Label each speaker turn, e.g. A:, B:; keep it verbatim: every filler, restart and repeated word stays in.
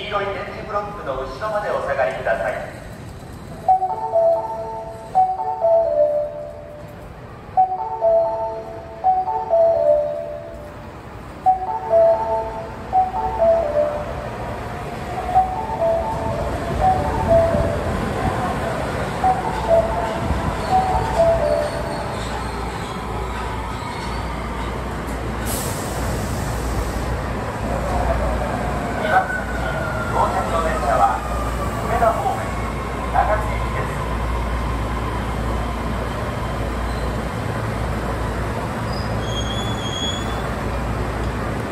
A: 色い点字ブロックの後ろまでお下がり